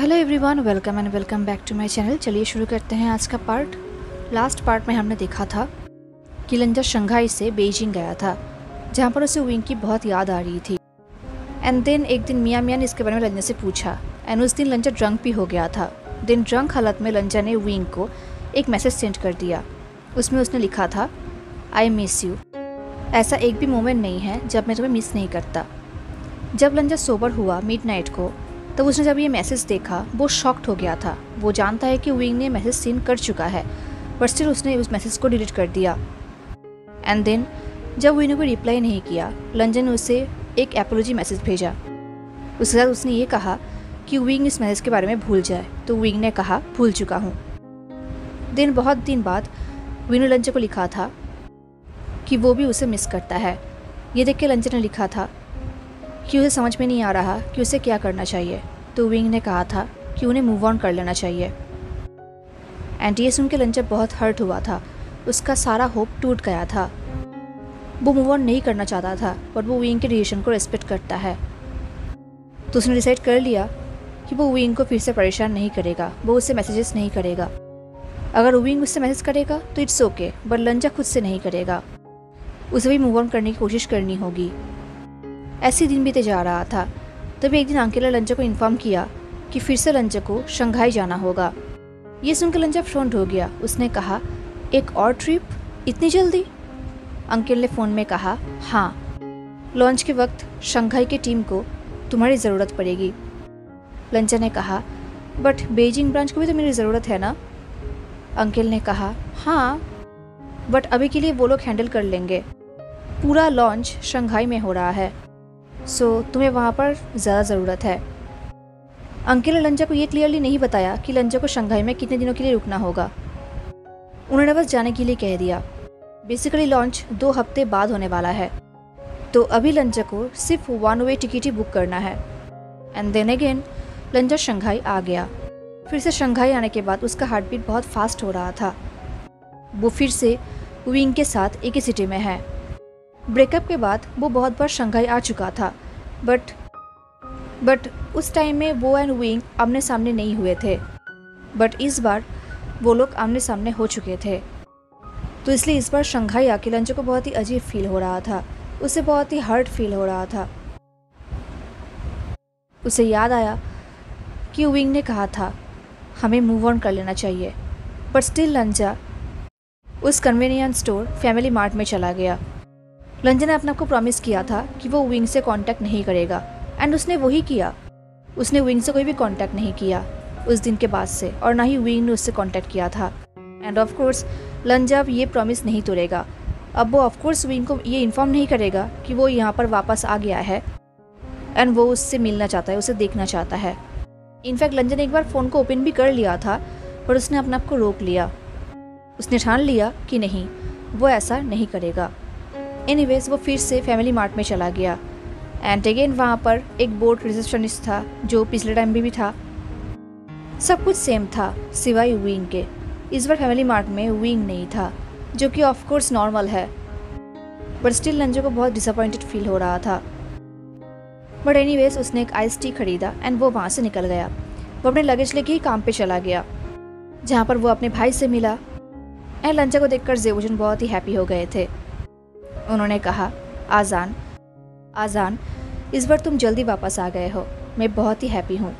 Hello everyone, welcome back to my channel. चलिए शुरू करते हैं आज का पार्ट। लास्ट पार्ट में हमने देखा था कि लंजा शंघाई से बीजिंग गया था, जहाँ पर उसे विंग की बहुत याद आ रही थी। एंड देन एक दिन मियाँ ने इसके बारे में लंजा से पूछा एंड उस दिन लंजा ड्रंक भी हो गया था। दिन ड्रंक हालत में लंजा ने विंग को एक मैसेज सेंड कर दिया। उसमें उसने लिखा था, आई मिस यू। ऐसा एक भी मोमेंट नहीं है जब मैं तुम्हें मिस नहीं करता। जब लंजा सोबर हुआ मिडनाइट को, तब उसने जब ये मैसेज देखा वो शॉक्ड हो गया था। वो जानता है कि विंग ने मैसेज सेंड कर चुका है, बट स्टिल उसने उस मैसेज को डिलीट कर दिया। एंड देन जब विंग ने कोई रिप्लाई नहीं किया, लंजा ने उसे एक एपोलॉजी मैसेज भेजा। उसके साथ उसने ये कहा कि विंग इस मैसेज के बारे में भूल जाए, तो विंग ने कहा भूल चुका हूँ। देन बहुत दिन बाद विंग ने लंजा को लिखा था कि वो भी उसे मिस करता है। ये देख के लंजा ने लिखा था कि उसे समझ में नहीं आ रहा कि उसे क्या करना चाहिए, तो विंग ने कहा था कि उन्हें मूव ऑन कर लेना चाहिए। एंड ये सुन के लंजा बहुत हर्ट हुआ था। उसका सारा होप टूट गया था। वो मूव ऑन नहीं करना चाहता था, बट वो विंग के डिसीजन को रिस्पेक्ट करता है। तो उसने डिसाइड कर लिया कि वो विंग को फिर से परेशान नहीं करेगा, वो उससे मैसेजेस नहीं करेगा। अगर विंग उससे मैसेज करेगा तो इट्स ओके, बट लंजा खुद से नहीं करेगा। उसे भी मूव ऑन करने की कोशिश करनी होगी। ऐसे दिन बीते जा रहा था। तभी एक दिन अंकल ने लंजा को इन्फॉर्म किया कि फिर से लंजा को शंघाई जाना होगा। ये सुनकर लंजा फ्रॉन्ट हो गया। उसने कहा, एक और ट्रिप इतनी जल्दी? अंकल ने फ़ोन में कहा, हाँ, लॉन्च के वक्त शंघाई की टीम को तुम्हारी ज़रूरत पड़ेगी। लंजा ने कहा, बट बीजिंग ब्रांच को भी तो मेरी ज़रूरत है ना? अंकल ने कहा, हाँ, बट अभी के लिए वो लोग हैंडल कर लेंगे। पूरा लॉन्च शंघाई में हो रहा है, सो तुम्हें वहाँ पर ज़्यादा ज़रूरत है। अंकल ने लंजा को ये क्लियरली नहीं बताया कि लंजा को शंघाई में कितने दिनों के लिए रुकना होगा। उन्होंने बस जाने के लिए कह दिया। बेसिकली लॉन्च 2 हफ्ते बाद होने वाला है, तो अभी लंजा को सिर्फ 1 वे टिकट ही बुक करना है। And then again Lanza Shanghai आ गया। फिर से शंघाई आने के बाद उसका हार्ट बीट बहुत फास्ट हो रहा था। वो फिर से विंग के साथ एक ही सिटी में है। ब्रेकअप के बाद वो बहुत बार शंघाई आ चुका था, बट उस टाइम में वो एंड विंग आमने सामने नहीं हुए थे। बट इस बार वो लोग आमने सामने हो चुके थे, तो इसलिए इस बार शंघाई आके लंजा को बहुत ही अजीब फील हो रहा था। उसे बहुत ही हर्ट फील हो रहा था। उसे याद आया कि विंग ने कहा था हमें मूव ऑन कर लेना चाहिए, बट स्टिल लंजा उस कन्वीनियंस स्टोर फैमिली मार्ट में चला गया। लंजा ने अपने आप को प्रॉमिस किया था कि वो विंग से कांटेक्ट नहीं करेगा, एंड उसने वही किया। उसने विंग से कोई भी कांटेक्ट नहीं किया उस दिन के बाद से, और ना ही विंग ने उससे कांटेक्ट किया था। एंड ऑफ कोर्स लंजा अब ये प्रॉमिस नहीं तोड़ेगा। अब वो ऑफ कोर्स विंग को ये इन्फॉर्म नहीं करेगा कि वो यहाँ पर वापस आ गया है एंड वो उससे मिलना चाहता है, उसे देखना चाहता है। इनफैक्ट लंजा ने एक बार फ़ोन को ओपन भी कर लिया था, पर उसने अपने आप को रोक लिया। उसने ठान लिया कि नहीं, वो ऐसा नहीं करेगा। एनीवेज वो फिर से फैमिली मार्ट में चला गया। एंड अगेन वहाँ पर एक बोर्ड रिसेप्शनिस्ट था जो पिछले टाइम भी था। सब कुछ सेम था सिवाय विंग के। इस बार फैमिली मार्ट में विंग नहीं था, जो कि ऑफ कोर्स नॉर्मल है, बट स्टिल लंजा को बहुत डिसअपॉइंटेड फील हो रहा था। बट एनीवेज उसने एक आइस टी खरीदा एंड वो वहाँ से निकल गया। वो अपने लगेज लेके ही काम पे चला गया, जहाँ पर वो अपने भाई से मिला। एंड लंजा को देखकर जेवोजुन बहुत ही हैप्पी हो गए थे। उन्होंने कहा, आजान, इस बार तुम जल्दी वापस आ गए हो, मैं बहुत ही हैप्पी हूँ।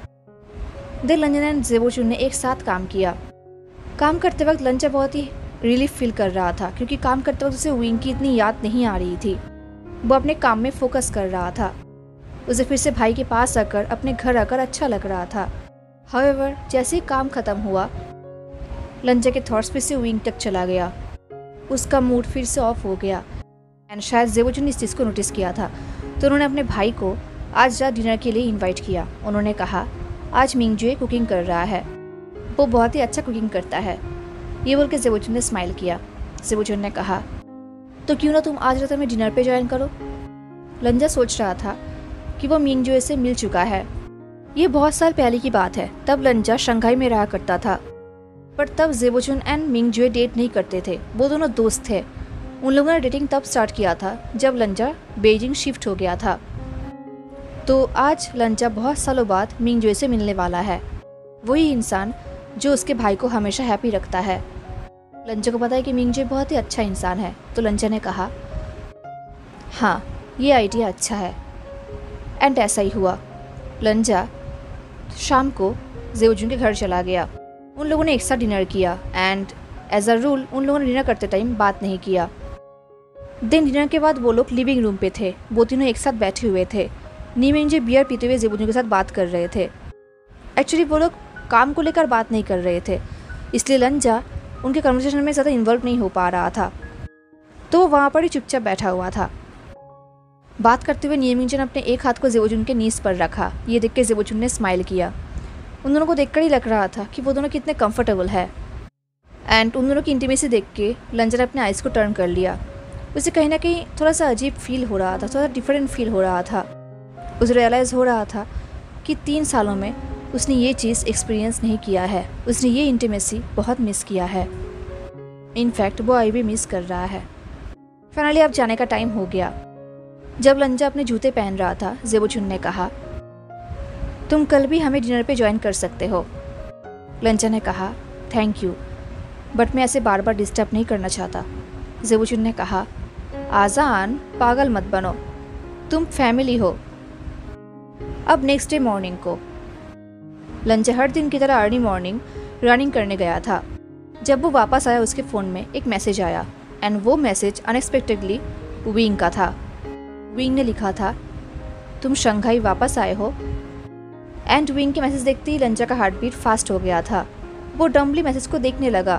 देन लंजा एंड जेवोजुन ने एक साथ काम किया। काम करते वक्त लंजा बहुत ही रिलीफ फील कर रहा था, क्योंकि काम करते वक्त उसे विंग की इतनी याद नहीं आ रही थी। वो अपने काम में फोकस कर रहा था। उसे फिर से भाई के पास आकर अपने घर आकर अच्छा लग रहा था। हाउएवर जैसे ही काम खत्म हुआ, लंजा के थॉट्स फिर से विंग तक चला गया। उसका मूड फिर से ऑफ हो गया। एंड शायद जेवोजुन ने इस चीज़ को नोटिस किया था, तो उन्होंने अपने भाई को आज रात डिनर के लिए इनवाइट किया। उन्होंने कहा, आज मिंगजुए कुकिंग कर रहा है, वो बहुत ही अच्छा कुकिंग करता है। ये बोल के जेवोजुन ने स्माइल किया। जेवोजुन ने कहा, तो क्यों ना तुम आज रात में डिनर पे ज्वाइन करो। लंजा सोच रहा था कि वो मिंगजुए से मिल चुका है। ये बहुत साल पहले की बात है, तब लंजा शंघाई में रहा करता था। पर तब जेवोजुन एंड मिंगजुए डेट नहीं करते थे, वो दोनों दोस्त थे। उन लोगों ने डेटिंग तब स्टार्ट किया था जब लंजा बीजिंग शिफ्ट हो गया था। तो आज लंचा बहुत सालों बाद मिंगजुए से मिलने वाला है, वही इंसान जो उसके भाई को हमेशा हैप्पी रखता है। लंचा को पता है कि मिंगजुए बहुत ही अच्छा इंसान है, तो लंचा ने कहा हाँ ये आइडिया अच्छा है। एंड ऐसा ही हुआ। लंचा शाम को जेवजुन के घर चला गया। उन लोगों ने एक साथ डिनर किया एंड एज अ रूल उन लोगों ने डिनर करते टाइम बात नहीं किया। दिन डिनर के बाद वो लोग लिविंग रूम पे थे, वो तीनों एक साथ बैठे हुए थे। नी मिंगजे बियर पीते हुए जेवजुन के साथ बात कर रहे थे। एक्चुअली वो लोग काम को लेकर बात नहीं कर रहे थे, इसलिए लंचा उनके कन्वर्सेशन में ज़्यादा इन्वॉल्व नहीं हो पा रहा था, तो वो वहाँ पर ही चुपचाप बैठा हुआ था। बात करते हुए नी मिंगजे ने अपने एक हाथ को जेवजुन के नीज पर रखा। ये देख के जेवजुन ने स्माइल किया। उन दोनों को देखकर ही लग रहा था कि वो दोनों कितने कंफर्टेबल है। एंड उन दोनों की इंटीमेसी देख के लंचा ने अपने आइज़ को टर्न कर लिया। उसे कहीं ना कहीं थोड़ा सा अजीब फील हो रहा था, थोड़ा सा डिफरेंट फील हो रहा था। उसे रियलाइज़ हो रहा था कि 3 सालों में उसने ये चीज़ एक्सपीरियंस नहीं किया है, उसने ये इंटीमेसी बहुत मिस किया है। इनफैक्ट वो अभी भी मिस कर रहा है। फाइनली अब जाने का टाइम हो गया। जब लंचा अपने जूते पहन रहा था, जेवजुन ने कहा तुम कल भी हमें डिनर पे ज्वाइन कर सकते हो। लंचा ने कहा थैंक यू, बट मैं ऐसे बार बार डिस्टर्ब नहीं करना चाहता। जेवजुन ने कहा आजान पागल मत बनो, तुम फैमिली हो। अब नेक्स्ट डे मॉर्निंग को लंचा हर दिन की तरह अर्ली मॉर्निंग रनिंग करने गया था। जब वो वापस आया उसके फ़ोन में एक मैसेज आया एंड वो मैसेज अनएक्सपेक्टेडली विंग का था। विंग ने लिखा था तुम शंघाई वापस आए हो। एंड विंग के मैसेज देखते ही लंचा का हार्ट बीट फास्ट हो गया था। वो डम्बली मैसेज को देखने लगा।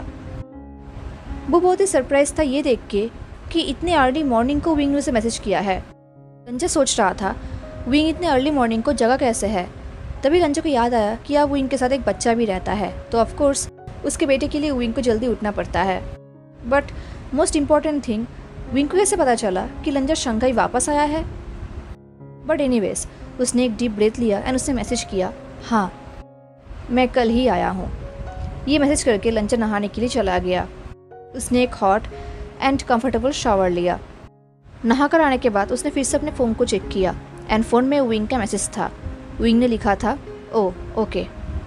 वो बहुत ही सरप्राइज था ये देख के कि इतने अर्ली मॉर्निंग को विंग ने उसे मैसेज किया है। लंचा सोच रहा था विंग इतने अर्ली मॉर्निंग को जगह कैसे है। तभी लंचा को याद आया कि अब विंग के साथ एक बच्चा भी रहता है, तो ऑफकोर्स उसके बेटे के लिए विंग को जल्दी उठना पड़ता है। But most important thing, Wing को कैसे पता चला कि लंचा शंघाई वापस आया है। बट एनीवेज उसने एक डीप ब्रेथ लिया एंड उसने मैसेज किया हाँ मैं कल ही आया हूँ। ये मैसेज करके लंचा नहाने के लिए चला गया। उसने एक हॉट एंड कंफर्टेबल शावर लिया। नहा कर आने के बाद उसने फिर से अपने फ़ोन को चेक किया एंड फ़ोन में विंग का मैसेज था। विंग ने लिखा था ओह ओके।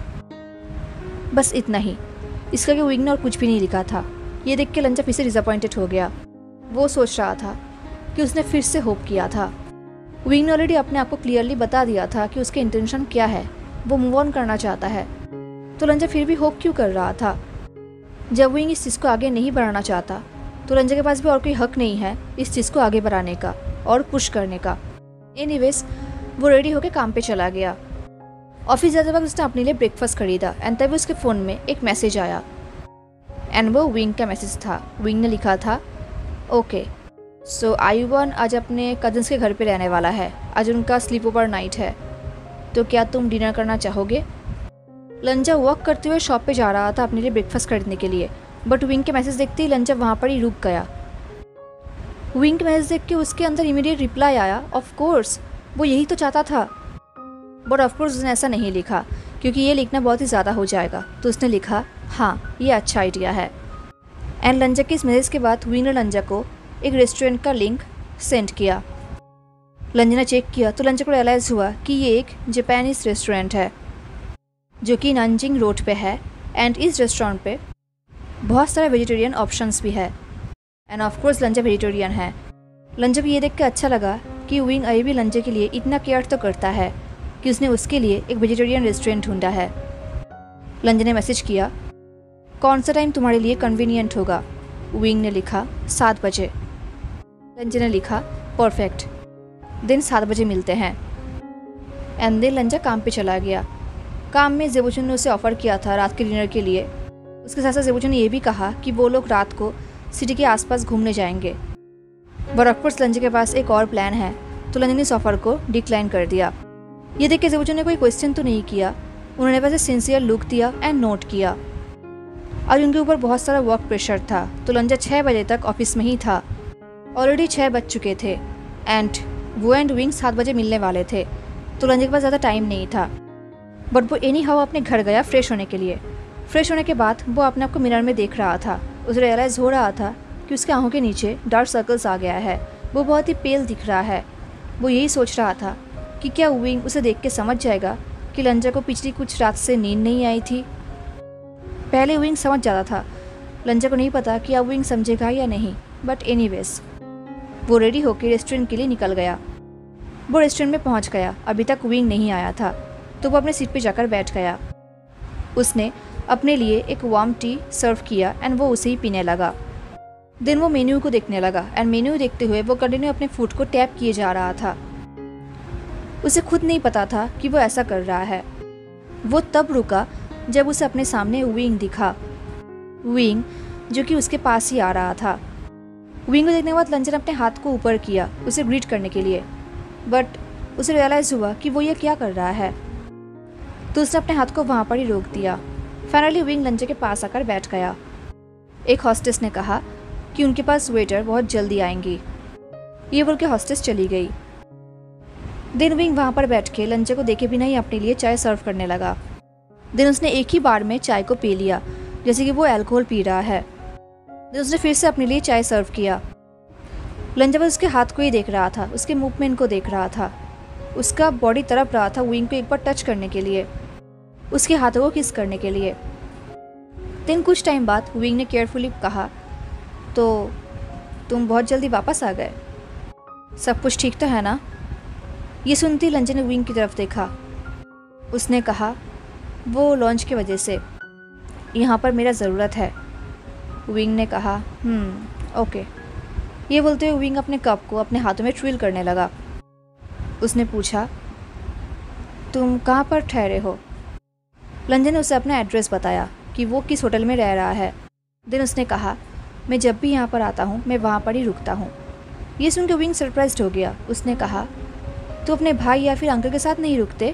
बस इतना ही, इसका कि विंग ने और कुछ भी नहीं लिखा था। ये देख के लंचा फिर से डिसअपॉइंटेड हो गया। वो सोच रहा था कि उसने फिर से होप किया था। विंग ने ऑलरेडी अपने आप को क्लियरली बता दिया था कि उसके इंटेंशन क्या है, वो मूव ऑन करना चाहता है, तो लंचा फिर भी होप क्यों कर रहा था। जब विंग इस चीज़ को आगे नहीं बढ़ाना चाहता तो लंचा के पास भी और कोई हक नहीं है इस चीज़ को आगे बढ़ाने का और पुश करने का। एनीवेज वो रेडी होकर काम पे चला गया। ऑफिस जाते वक्त उसने अपने लिए ब्रेकफास्ट खरीदा एंड तभी उसके फ़ोन में एक मैसेज आया एंड वो विंग का मैसेज था। विंग ने लिखा था ओके सो आयुवन आज अपने कजन्स के घर पे रहने वाला है। आज उनका स्लीप ओवर नाइट है, तो क्या तुम डिनर करना चाहोगे। लंचा वॉक करते हुए शॉप पे जा रहा था अपने लिए ब्रेकफास्ट खरीदने के लिए, बट विंग के मैसेज देखते ही लंचा वहाँ पर ही रुक गया। विंग के मैसेज देख के उसके अंदर इमीडिएट रिप्लाई आया ऑफ कोर्स, वो यही तो चाहता था। बट ऑफ कोर्स उसने ऐसा नहीं लिखा क्योंकि ये लिखना बहुत ही ज़्यादा हो जाएगा, तो उसने लिखा हाँ ये अच्छा आइडिया है। एंड लंचा के इस मैसेज के बाद विंग ने लंचा को एक रेस्टोरेंट का लिंक सेंड किया। लंचा ने चेक किया तो लंचा को रियलाइज़ हुआ कि ये एक जापानीज रेस्टोरेंट है जो कि नानजिंग रोड पे है। एंड इस रेस्टोरेंट पे बहुत सारे वेजिटेरियन ऑप्शंस भी है and of course Lanza vegetarian है। लंचा को ये देख के अच्छा लगा कि विंग अभी भी लंचा के लिए इतना केयर तो करता है कि उसने उसके लिए एक वेजिटेरियन रेस्टोरेंट ढूंढा है। लंचा ने मैसेज किया कौन सा टाइम तुम्हारे लिए कन्वीनियंट होगा। विंग ने लिखा 7 बजे। लंचा ने लिखा परफेक्ट, दिन 7 बजे मिलते हैं। एंड देन लंचा काम पे चला गया। काम में जेवजुन ने उसे ऑफ़र किया था रात के डिनर के लिए। उसके साथ साथ जेवजुन ने यह भी कहा कि वो लोग रात को सिटी के आसपास घूमने जाएंगे। बट ऑफकोर्स लंचा के पास एक और प्लान है, तो लंचा ने इस ऑफ़र को डिक्लाइन कर दिया। ये देख के जेवजुन ने कोई क्वेश्चन तो नहीं किया, उन्होंने वैसे सिंसियर लुक दिया एंड नोट किया। आज उनके ऊपर बहुत सारा वर्क प्रेशर था, तो लंचा 6 बजे तक ऑफिस में ही था। ऑलरेडी 6 बज चुके थे एंड वो एंड विंग 7 बजे मिलने वाले थे, तो लंचा के पास ज़्यादा टाइम नहीं था। बट वो एनी हाउ अपने घर गया फ्रेश होने के लिए। फ्रेश होने के बाद वो अपने आप को मिरर में देख रहा था। उसे रियलाइज़ हो रहा था कि उसके आंखों के नीचे डार्क सर्कल्स आ गया है, वो बहुत ही पेल दिख रहा है। वो यही सोच रहा था कि क्या विंग उसे देख के समझ जाएगा कि लंजा को पिछली कुछ रात से नींद नहीं आई थी। पहले विंग समझ जाता था, लंजा को नहीं पता कि अब विंग समझेगा या नहीं, बट एनीवेज वो रेडी होकर रेस्टोरेंट के लिए निकल गया। वो रेस्टोरेंट में पहुंच गया। अभी तक विंग नहीं आया था, तो वो अपने सीट पे जाकर बैठ गया। उसने अपने लिए एक वार्म टी सर्व किया एंड वो उसे ही पीने लगा। देन वो मेन्यू को देखने लगा एंड मेन्यू देखते हुए वो कंटिन्यू अपने फूड को टैप किए जा रहा था। उसे खुद नहीं पता था कि वो ऐसा कर रहा है। वो तब रुका जब उसे अपने सामने विंग दिखा, विंग जो कि उसके पास ही आ रहा था। विंग को देखने के बाद लंजा ने अपने हाथ को ऊपर किया उसे ग्रीट करने के लिए, बट उसे रियलाइज़ हुआ कि वो ये क्या कर रहा है, तो उसने अपने हाथ को वहाँ पर ही रोक दिया। फाइनली विंग लंजा के पास आकर बैठ गया। एक हॉस्टेस ने कहा कि उनके पास वेटर बहुत जल्दी आएंगी। ये बोल के हॉस्टेस चली गई। देन विंग वहाँ पर बैठ के लंजा को देखे बिना ही अपने लिए चाय सर्व करने लगा। देन उसने एक ही बार में चाय को पी लिया जैसे कि वो अल्कोहल पी रहा है। देन उसने फिर से अपने लिए चाय सर्व किया। लंजा बस उसके हाथ को ही देख रहा था, उसके मूवमेंट को देख रहा था। उसका बॉडी तड़प रहा था विंग को एक बार टच करने के लिए, उसके हाथों को किस करने के लिए। देन कुछ टाइम बाद विंग ने केयरफुली कहा, तो तुम बहुत जल्दी वापस आ गए, सब कुछ ठीक तो है ना? ये सुनती लंजा ने विंग की तरफ देखा। उसने कहा, वो लॉन्च की वजह से यहाँ पर मेरा ज़रूरत है। विंग ने कहा, ओके। ये बोलते हुए विंग अपने कप को अपने हाथों में ट्विल करने लगा। उसने पूछा, तुम कहाँ पर ठहरे हो? लंजा ने उसे अपना एड्रेस बताया कि वो किस होटल में रह रहा है। देन उसने कहा, मैं जब भी यहाँ पर आता हूँ मैं वहाँ पर ही रुकता हूँ। ये सुनकर विंग सरप्राइज्ड हो गया। उसने कहा, तो अपने भाई या फिर अंकल के साथ नहीं रुकते?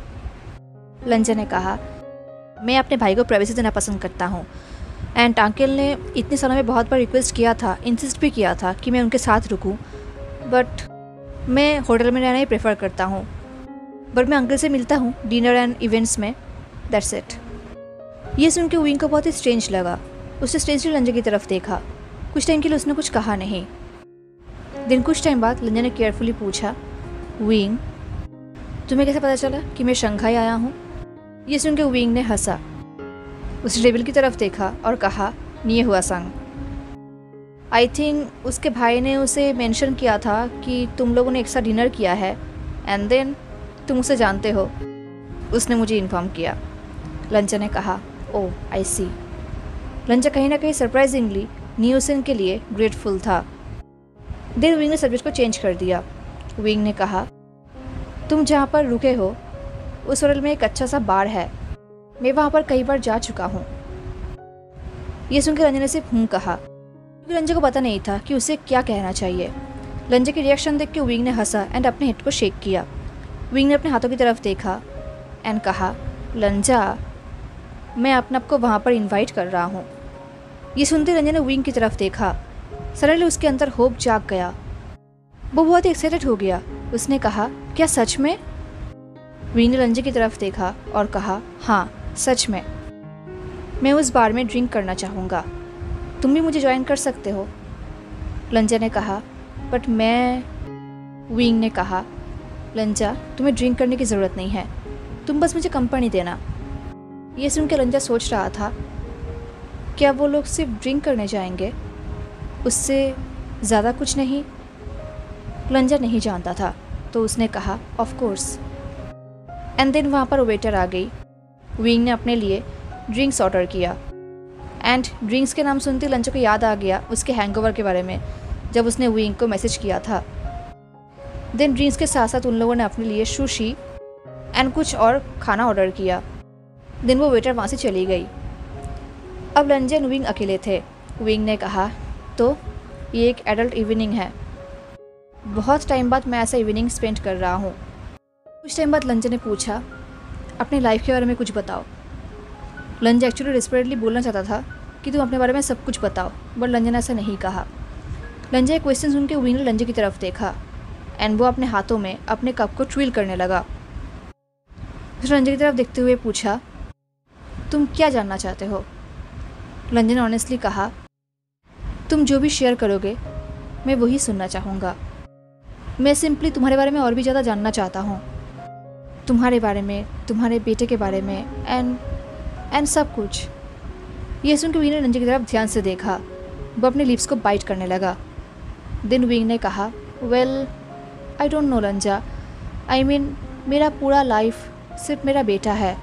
लंजा ने कहा, मैं अपने भाई को प्राइवेसी देना पसंद करता हूँ एंड अंकल ने इतने सालों में बहुत बार रिक्वेस्ट किया था, इंसिस्ट भी किया था कि मैं उनके साथ रुकूं, बट मैं होटल में रहना ही प्रेफर करता हूँ। बट मैं अंकल से मिलता हूँ डिनर एंड इवेंट्स में, दैट्स इट। ये सुन के विंग को बहुत ही स्ट्रेंज लगा। उसने स्ट्रेंजली लंजा की तरफ देखा। कुछ टाइम के लिए उसने कुछ कहा नहीं। दिन कुछ टाइम बाद लंजा ने केयरफुली पूछा, विंग तुम्हें कैसे पता चला कि मैं शंघाई आया हूँ? ये सुन के विंग ने हंसा। उस टेबल की तरफ देखा और कहा, निये हुआ संग। आई थिंक उसके भाई ने उसे मेंशन किया था कि तुम लोगों ने एक साथ डिनर किया है एंड देन तुम उसे जानते हो। उसने मुझे इन्फॉर्म किया। लंजा ने कहा, ओह आई सी। लंजा कहीं ना कहीं सरप्राइजिंगली न्यूसन के लिए ग्रेटफुल था। देन विंग ने सब्जेक्ट को चेंज कर दिया। विंग ने कहा, तुम जहाँ पर रुके हो उस होटल में एक अच्छा सा बार है, मैं वहाँ पर कई बार जा चुका हूँ। ये सुनकर लंजा ने सिर्फ कहा, क्योंकि लंजा को पता नहीं था कि उसे क्या कहना चाहिए। लंजा की रिएक्शन देख के विंग ने हंसा एंड अपने हेड को शेक किया। विंग ने अपने हाथों की तरफ देखा एंड कहा, लंजा मैं अपने आप को वहाँ पर इन्वाइट कर रहा हूँ। ये सुनते लंजा ने विंग की तरफ देखा। सडनली उसके अंदर होप जाग गया। वो बहुत ही एक्साइटेड हो गया। उसने कहा, क्या सच में? विंग ने लंजा की तरफ देखा और कहा, हाँ सच में, मैं उस बार में ड्रिंक करना चाहूँगा, तुम भी मुझे ज्वाइन कर सकते हो। लंजा ने कहा, बट मैं। विंग ने कहा, लंजा तुम्हें ड्रिंक करने की ज़रूरत नहीं है, तुम बस मुझे कंपनी देना। ये सुन के लंजा सोच रहा था, क्या वो लोग सिर्फ ड्रिंक करने जाएंगे, उससे ज़्यादा कुछ नहीं? लंजा नहीं जानता था, तो उसने कहा, ऑफ कोर्स। एंड देन वहाँ पर वेटर आ गई। विंग ने अपने लिए ड्रिंक्स ऑर्डर किया एंड ड्रिंक्स के नाम सुनते लंजा को याद आ गया उसके हैंगओवर के बारे में, जब उसने विंग को मैसेज किया था। देन ड्रिंक्स के साथ साथ उन लोगों ने अपने लिए सुशी एंड कुछ और खाना ऑर्डर किया। देन वो वेटर वहाँ से चली गई। अब लंजा एंड विंग अकेले थे। विंग ने कहा, तो ये एक एडल्ट इवनिंग है, बहुत टाइम बाद मैं ऐसा इवनिंग स्पेंड कर रहा हूँ। कुछ टाइम बाद लंजा ने पूछा, अपनी लाइफ के बारे में कुछ बताओ। लंजा एक्चुअली डिस्परेटली बोलना चाहता था कि तुम अपने बारे में सब कुछ बताओ, बट लंजा ने ऐसा नहीं कहा। लंजा एक क्वेश्चन सुन के विंग ने लंजा की तरफ देखा एंड वो अपने हाथों में अपने कप को ट्विल करने लगा। फिर लंजा की तरफ देखते हुए पूछा, तुम क्या जानना चाहते हो? लंजा ने ऑनेस्टली कहा, तुम जो भी शेयर करोगे मैं वही सुनना चाहूँगा। मैं सिंपली तुम्हारे बारे में और भी ज़्यादा जानना चाहता हूँ। तुम्हारे बारे में, तुम्हारे बेटे के बारे में एंड सब कुछ। ये सुन के विंग ने लंजा की तरफ ध्यान से देखा। वो अपने लिप्स को बाइट करने लगा। देन विंग ने कहा, well I don't know Lanza, I mean मेरा पूरा लाइफ सिर्फ मेरा बेटा है।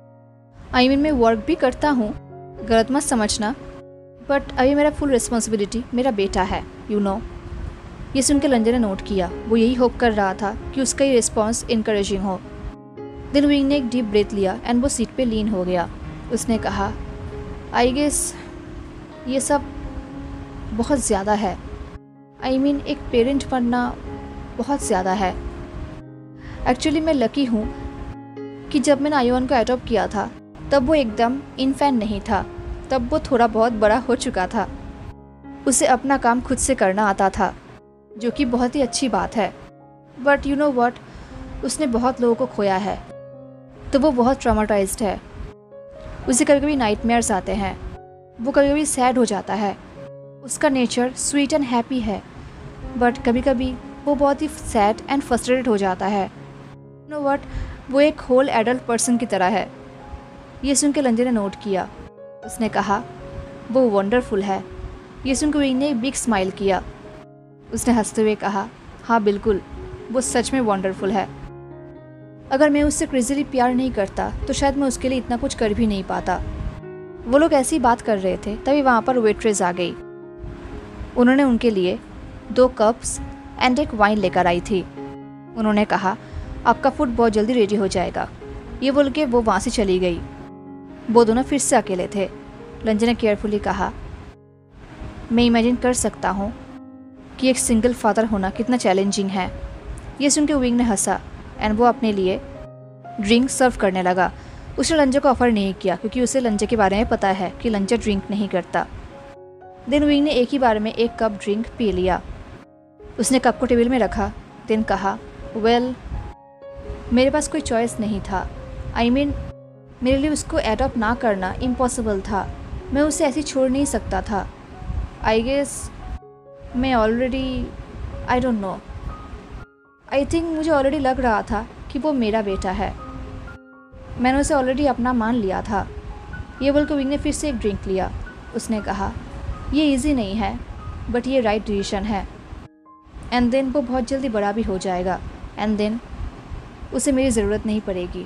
आई मीन मैं वर्क भी करता हूँ, गलत मत समझना, बट अभी मेरा फुल रिस्पॉन्सिबिलिटी मेरा बेटा है, यू नो। ये सुन के लंजा ने नोट किया। वो यही होप कर रहा था कि उसका ये रिस्पॉन्स इनकरेजिंग हो। देन विंग ने एक डीप ब्रेथ लिया एंड वो सीट पे लीन हो गया। उसने कहा, आई गेस ये सब बहुत ज़्यादा है। आई मीन एक पेरेंट बनना बहुत ज़्यादा है। एक्चुअली मैं लकी हूँ कि जब मैंने आयुन को एडॉप्ट किया था तब वो एकदम इन्फेंट नहीं था, तब वो थोड़ा बहुत बड़ा हो चुका था। उसे अपना काम खुद से करना आता था, जो कि बहुत ही अच्छी बात है। बट यू नो व्हाट, उसने बहुत लोगों को खोया है, तो वो बहुत ट्रॉमाटाइज्ड है। उसे कभी कभी नाइटमेयर्स आते हैं, वो कभी कभी सैड हो जाता है। उसका नेचर स्वीट एंड हैप्पी है, बट कभी कभी वो बहुत ही सैड एंड फ्रस्ट्रेटेड हो जाता है। यू नो व्हाट, वो एक होल एडल्ट पर्सन की तरह है। ये सुन के लंजा ने नोट किया। उसने कहा, वो वंडरफुल है। ये सुन के विंग ने एक बिग स्माइल किया। उसने हंसते हुए कहा, हाँ बिल्कुल, वो सच में वंडरफुल है। अगर मैं उससे क्रेज़ीली प्यार नहीं करता तो शायद मैं उसके लिए इतना कुछ कर भी नहीं पाता। वो लोग ऐसी बात कर रहे थे, तभी वहाँ पर वेट्रेस आ गई। उन्होंने उनके लिए 2 कप्स एंड एक वाइन लेकर आई थी। उन्होंने कहा, आपका फूड बहुत जल्दी रेडी हो जाएगा। ये बोल के वो वहाँ से चली गई। वो दोनों फिर से अकेले थे। लंजा ने केयरफुली कहा, मैं इमेजिन कर सकता हूँ कि एक सिंगल फादर होना कितना चैलेंजिंग है। ये सुन के विंग ने हंसा एंड वो अपने लिए ड्रिंक सर्व करने लगा। उसने लंजा को ऑफर नहीं किया क्योंकि उसे लंजा के बारे में पता है कि लंजा ड्रिंक नहीं करता। देन विंग ने एक ही बार में 1 कप ड्रिंक पी लिया। उसने कप को टेबल में रखा। देन कहा, वेल मेरे पास कोई चॉइस नहीं था। आई मीन मेरे लिए उसको एडॉप्ट ना करना इम्पॉसिबल था। मैं उसे ऐसे छोड़ नहीं सकता था। आई गेस मैं already, I don't know, I think मुझे ऑलरेडी लग रहा था कि वो मेरा बेटा है। मैंने उसे ऑलरेडी अपना मान लिया था। ये बोलकर विंग ने फिर से एक ड्रिंक लिया। उसने कहा, ये इजी नहीं है, बट ये राइट डिसीजन है। एंड देन वो बहुत जल्दी बड़ा भी हो जाएगा, एंड देन उसे मेरी ज़रूरत नहीं पड़ेगी।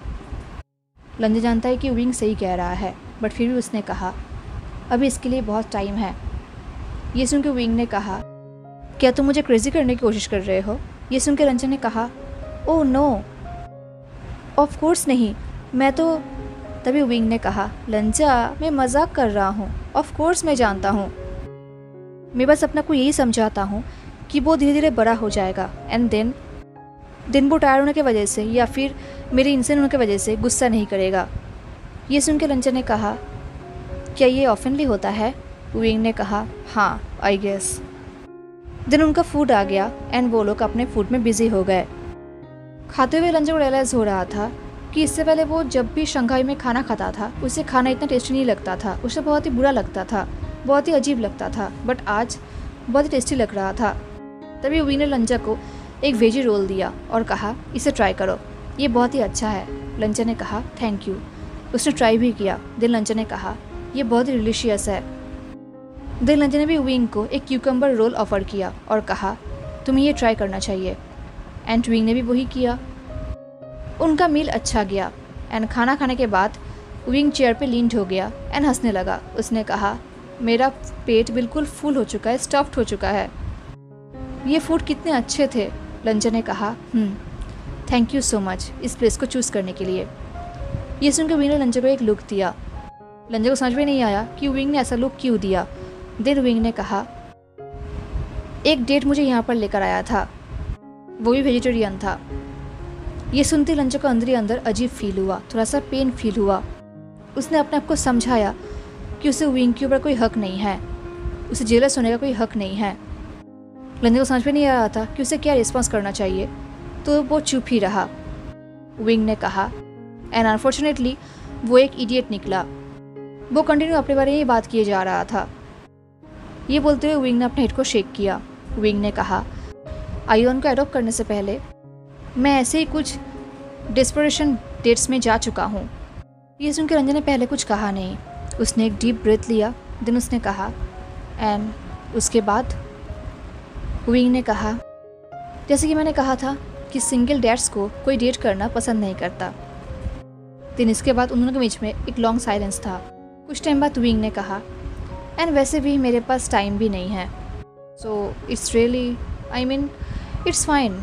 लंजा जानता है कि विंग सही कह रहा है, बट फिर भी उसने कहा, अभी इसके लिए बहुत टाइम है। ये सुन के विंग ने कहा, क्या तुम मुझे क्रेजी करने की कोशिश कर रहे हो? ये सुन के लंजा ने कहा, ओह नो, ऑफ कोर्स नहीं, मैं तो। तभी विंग ने कहा, लंजा मैं मजाक कर रहा हूँ, ऑफ कोर्स मैं जानता हूँ। मैं बस अपना को यही समझाता हूँ कि वो धीरे धीरे बड़ा हो जाएगा, एंड देन वो टायर होने की वजह से या फिर मेरे इंसान होने की वजह से गुस्सा नहीं करेगा। ये सुन के लंजा ने कहा, क्या ये ऑफनली होता है? विंग ने कहा, हाँ आई गेस। देन उनका फूड आ गया एंड वो लोग अपने फूड में बिजी हो गए। खाते हुए लंजा को रियलाइज़ हो रहा था कि इससे पहले वो जब भी शंघाई में खाना खाता था उसे खाना इतना टेस्टी नहीं लगता था। उसे बहुत ही बुरा लगता था, बहुत ही अजीब लगता था, बट आज बहुत ही टेस्टी लग रहा था। तभी विंग ने लंजा को एक वेजी रोल दिया और कहा, इसे ट्राई करो, ये बहुत ही अच्छा है। लंजा ने कहा, थैंक यू। उसने ट्राई भी किया। देन लंजा ने कहा, ये बहुत ही डिलीशियस है। देन लंजा ने भी विंग को एक क्यूकम्बर रोल ऑफर किया और कहा, तुम्हें ये ट्राई करना चाहिए। एंड विंग ने भी वही किया। उनका मील अच्छा गया एंड खाना खाने के बाद विंग चेयर पे लीन हो गया एंड हंसने लगा। उसने कहा, मेरा पेट बिल्कुल फुल हो चुका है, स्टफ्ड हो चुका है। ये फूड कितने अच्छे थे। लंजा ने कहा, थैंक यू सो मच इस प्लेस को चूज़ करने के लिए। ये सुनकर विंग ने लंजा को एक लुक दिया। लंजा को समझ में नहीं आया कि विंग ने ऐसा लुक क्यों दिया। देन विंग ने कहा, एक डेट मुझे यहाँ पर लेकर आया था, वो भी वेजिटेरियन था। ये सुनते लंजा को अंदर ही अंदर अजीब फील हुआ, थोड़ा सा पेन फील हुआ। उसने अपने आप को समझाया कि उसे विंग के ऊपर कोई हक नहीं है, उसे जेलस होने का कोई हक नहीं है। लंजा को समझ में नहीं आ रहा था कि उसे क्या रिस्पॉन्स करना चाहिए, तो वो चुप ही रहा। विंग ने कहा, एंड अनफॉर्चुनेटली वो एक इडियट निकला। वो कंटिन्यू अपने बारे में ही बात किए जा रहा था। ये बोलते हुए विंग ने अपने हेड को शेक किया। विंग ने कहा, आयुन को एडॉप्ट करने से पहले मैं ऐसे ही कुछ डेस्परेशन डेट्स में जा चुका हूँ। ये सुन के रंजन ने पहले कुछ कहा नहीं। उसने एक डीप ब्रेथ लिया, देन उसने कहा एंड उसके बाद विंग ने कहा, जैसे कि मैंने कहा था कि सिंगल डैड्स को कोई डेट करना पसंद नहीं करता। दिन इसके बाद उन दोनों के बीच में एक लॉन्ग साइलेंस था। कुछ टाइम बाद विंग ने कहा, एंड वैसे भी मेरे पास टाइम भी नहीं है, so it's really it's fine.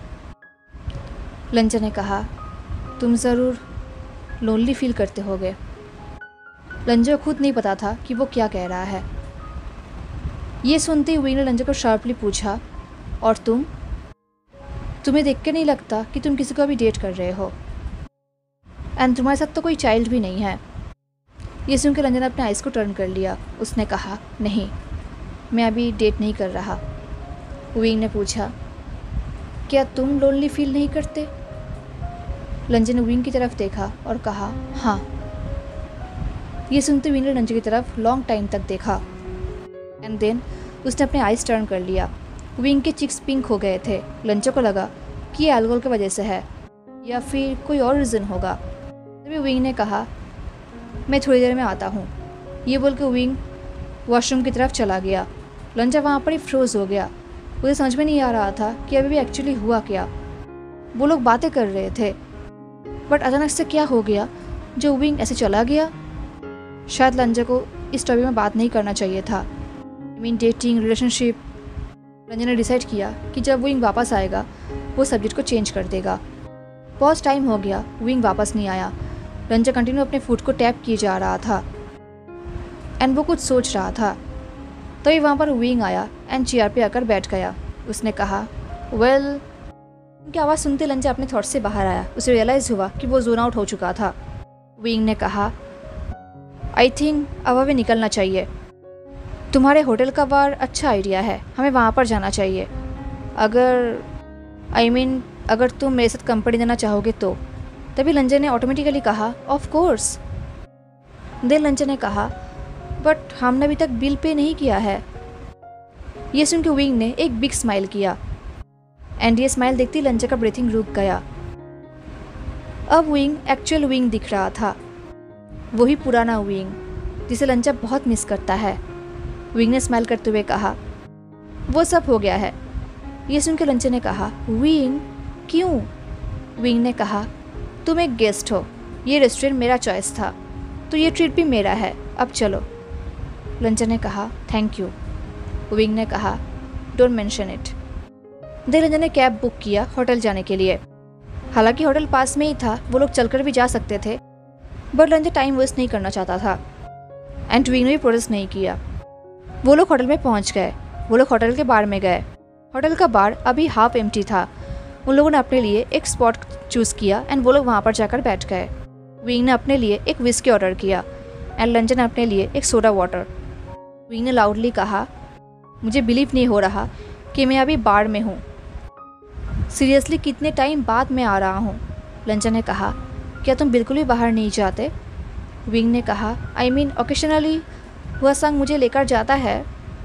Lanza ने कहा, तुम ज़रूर लोनली फील करते होगे। लंजा को खुद नहीं पता था कि वो क्या कह रहा है। ये सुनते ही विंग ने लंजा को शार्पली पूछा, और तुम्हें देख के नहीं लगता कि तुम किसी को अभी डेट कर रहे हो? एंड तुम्हारे साथ तो कोई चाइल्ड भी नहीं है। ये सुन के रंजन ने अपने आइज़ को टर्न कर लिया। उसने कहा, नहीं, मैं अभी डेट नहीं कर रहा। विंग ने पूछा, क्या तुम लोनली फील नहीं करते? लंजन ने विंग की तरफ देखा और कहा, हाँ। ये सुनते विंग ने लंजन की तरफ लॉन्ग टाइम तक देखा एंड देन उसने अपने आइज़ टर्न कर लिया। विंग के चिक्स पिंक हो गए थे। लंचा को लगा कि ये अल्कोहल की वजह से है या फिर कोई और रीज़न होगा। तभी विंग ने कहा, मैं थोड़ी देर में आता हूँ। ये बोल के विंग वॉशरूम की तरफ चला गया। लंचा वहाँ पर ही फ्रोज हो गया। उसे समझ में नहीं आ रहा था कि अभी भी एक्चुअली हुआ क्या। वो लोग बातें कर रहे थे, बट अचानक से क्या हो गया जो विंग ऐसे चला गया। शायद लंजा को इस टॉपिक में बात नहीं करना चाहिए था। Dating, relationship. लंजा ने डिसाइड किया कि जब विंग वापस आएगा वो सब्जेक्ट को चेंज कर देगा। बहुत टाइम हो गया, विंग वापस नहीं आया। लंजा कंटिन्यू अपने फुट को टैप किए जा रहा था एंड वो कुछ सोच रहा था। तभी वहाँ पर विंग आया एंड चेयर पे आकर बैठ गया। उसने कहा, वेल। उनकी आवाज़ सुनते लंजा अपने थॉट्स से बाहर आया। उसे रियलाइज़ हुआ कि वो जोन आउट हो चुका था। विंग ने कहा, आई थिंक अब हमें निकलना चाहिए। तुम्हारे होटल का बार अच्छा आइडिया है, हमें वहाँ पर जाना चाहिए। अगर तुम मेरे साथ कंपनी देना चाहोगे तो। तभी लंजा ने ऑटोमेटिकली कहा, ऑफ कोर्स। देन लंजा ने कहा, बट हमने अभी तक बिल पे नहीं किया है। ये सुन के विंग ने एक बिग स्माइल किया एंड ये स्माइल देखते ही लंजा का ब्रीथिंग रुक गया। अब विंग एक्चुअल विंग दिख रहा था, वही पुराना विंग जिसे लंजा बहुत मिस करता है। विंग ने स्माइल करते हुए कहा, वो सब हो गया है। ये सुन के लंजा ने कहा, विंग क्यों? विंग ने कहा, तुम एक गेस्ट हो, ये रेस्टोरेंट मेरा चॉइस था, तो ये ट्रीट भी मेरा है, अब चलो। लंचा ने कहा, थैंक यू। विंग ने कहा, don't mention it. Then Lanza ने कैब बुक किया होटल जाने के लिए। हालांकि होटल पास में ही था, वो लोग चलकर भी जा सकते थे, बट लंचा टाइम वेस्ट नहीं करना चाहता था एंड विंग ने भी प्रोसेस नहीं किया। वो लोग होटल में पहुंच गए। वो लोग होटल के बार में गए। होटल का बार अभी हाफ एम्प्टी था। उन लोगों ने अपने लिए एक स्पॉट चूज़ किया एंड वो लोग वहाँ पर जाकर बैठ गए। विंग ने अपने लिए एक विस्की ऑर्डर किया एंड लंचा ने अपने लिए एक सोडा वाटर। विंग ने लाउडली कहा, मुझे बिलीव नहीं हो रहा कि मैं अभी बार में हूँ। सीरियसली कितने टाइम बाद मैं आ रहा हूँ। लंचा ने कहा, क्या तुम बिल्कुल भी बाहर नहीं जाते? विंग ने कहा, ओकेशनली वह संग मुझे लेकर जाता है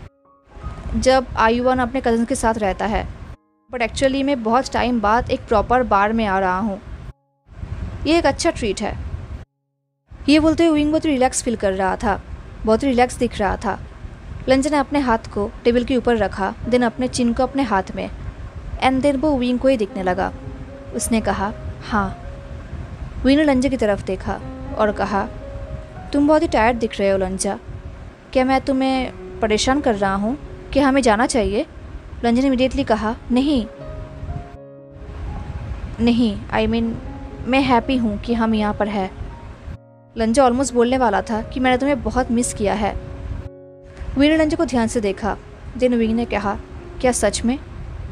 जब आयुवन अपने कज़न के साथ रहता है, बट एक्चुअली मैं बहुत टाइम बाद एक प्रॉपर बार में आ रहा हूँ। ये एक अच्छा ट्रीट है। ये बोलते हुए विंग बहुत रिलैक्स फील कर रहा था, बहुत रिलैक्स दिख रहा था। लंचा ने अपने हाथ को टेबल के ऊपर रखा, देन अपने चिन को अपने हाथ में एंड देन वो विंग को ही दिखने लगा। उसने कहा, हाँ। विंग ने लंचा की तरफ देखा और कहा, तुम बहुत ही टायर्ड दिख रहे हो लंचा, क्या मैं तुम्हें परेशान कर रहा हूँ कि हमें जाना चाहिए? लंचा ने इमीडिएटली कहा, नहीं, मैं हैप्पी हूँ कि हम यहाँ पर हैं। लंचा ऑलमोस्ट बोलने वाला था कि मैंने तुम्हें बहुत मिस किया है। विंग ने लंचा को ध्यान से देखा। देन विंग ने कहा, क्या सच में?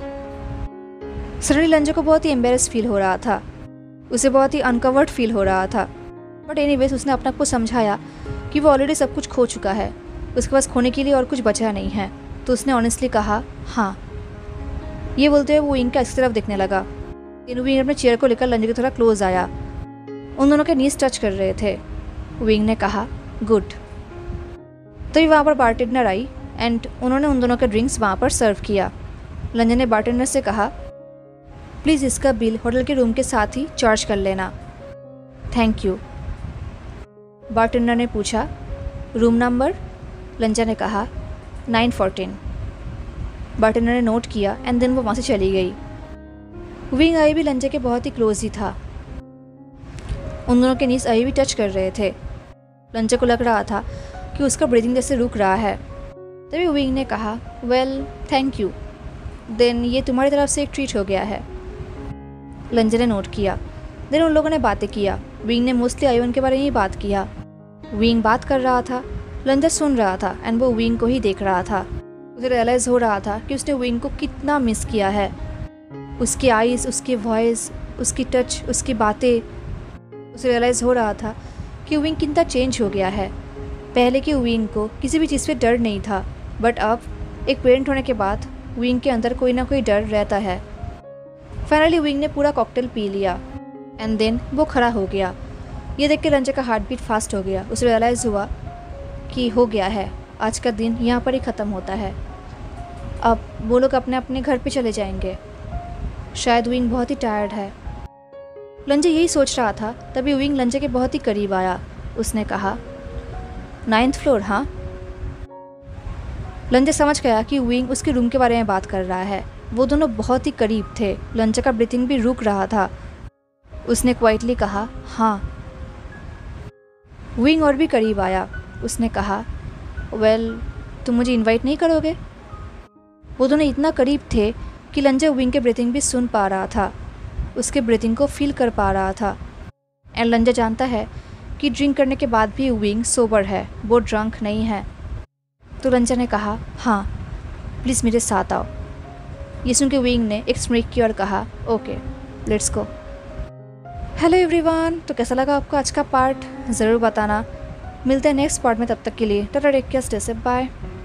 सडनली लंचा को बहुत ही एम्बेरस फील हो रहा था। उसे बहुत ही अनकवर्ड फील हो रहा था, बट एनीवेज उसने अपने आप को समझाया कि वो ऑलरेडी सब कुछ खो चुका है, उसके पास खोने के लिए और कुछ बचा नहीं है। तो उसने ऑनेस्टली कहा, हाँ। ये बोलते हुए वो विंग का इसकी तरफ देखने लगा। विंग अपने चेयर को लेकर लंचा की थोड़ा क्लोज आया। उन दोनों के नीज टच कर रहे थे। विंग ने कहा, गुड। तभी वहाँ पर बारटेंडर आई एंड उन्होंने उन दोनों के ड्रिंक्स वहाँ पर सर्व किया। लंचा ने बारटेंडर से कहा, प्लीज़ इसका बिल होटल के रूम के साथ ही चार्ज कर लेना। Thank you. बारटेंडर ने पूछा, रूम नंबर? लंजा ने कहा 914। बारटेंडर ने नोट किया एंड देन वो वहाँ से चली गई। विंग अभी भी लंजा के बहुत ही क्लोज ही था। उन दोनों के नीज अभी भी टच कर रहे थे। लंजा को लग रहा था कि उसका ब्रीदिंग जैसे रुक रहा है। तभी विंग ने कहा, वेल थैंक यू, देन ये तुम्हारी तरफ से एक ट्रीट हो गया है। लंजा ने नोट किया। देन उन लोगों ने बातें किया। विंग ने मोस्टली आयुन के बारे में ही बात किया। विंग बात कर रहा था, लंजा सुन रहा था एंड वो विंग को ही देख रहा था। उसे रियलाइज़ हो रहा था कि उसने विंग को कितना मिस किया है। उसकी आइज़, उसकी वॉइस, उसकी टच, उसकी बातें। उसे रियलाइज़ हो रहा था कि विंग कितना चेंज हो गया है। पहले की विंग को किसी भी चीज़ पे डर नहीं था, बट अब एक पेरेंट होने के बाद विंग के अंदर कोई ना कोई डर रहता है। फाइनली विंग ने पूरा कॉकटेल पी लिया एंड देन वो खड़ा हो गया। ये देख के लंजा का हार्ट बीट फास्ट हो गया। उसे रियलाइज़ हुआ कि हो गया है, आज का दिन यहाँ पर ही ख़त्म होता है। अब वो लोग अपने अपने घर पे चले जाएंगे। शायद विंग बहुत ही टायर्ड है। लंजा यही सोच रहा था, तभी विंग लंजा के बहुत ही करीब आया। उसने कहा, 9th फ्लोर? हाँ। लंजा समझ गया कि विंग उसके रूम के बारे में बात कर रहा है। वो दोनों बहुत ही करीब थे। लंजा का ब्रीथिंग भी रुक रहा था। उसने क्वाइटली कहा, हाँ। विंग और भी करीब आया। उसने कहा, वेल तुम मुझे इनवाइट नहीं करोगे? वो दोनों इतना करीब थे कि लंजा विंग के ब्रीथिंग भी सुन पा रहा था, उसके ब्रीथिंग को फील कर पा रहा था। एंड लंजा जानता है कि ड्रिंक करने के बाद भी विंग सोबर है, वो ड्रंक नहीं है। तो लंजा ने कहा, हाँ प्लीज़ मेरे साथ आओ। ये सुन के विंग ने एक स्मिक की और कहा, okay let's go. Hello everyone, तो कैसा लगा आपको आज का पार्ट ज़रूर बताना। मिलते हैं नेक्स्ट पार्ट में, तब तक के लिए tata, take care, stay safe, bye.